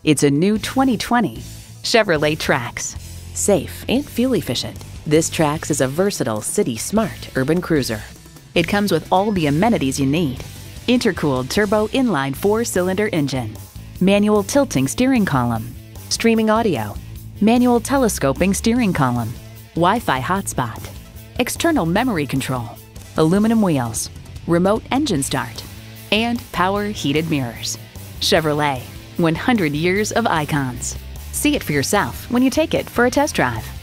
It's a new 2020 Chevrolet Trax. Safe and fuel efficient, this Trax is a versatile city smart urban cruiser. It comes with all the amenities you need. Intercooled turbo inline 4-cylinder engine, manual tilting steering column, streaming audio, manual telescoping steering column, Wi-Fi hotspot, external memory control, aluminum wheels, remote engine start, and power heated mirrors. Chevrolet, 100 years of icons. See it for yourself when you take it for a test drive.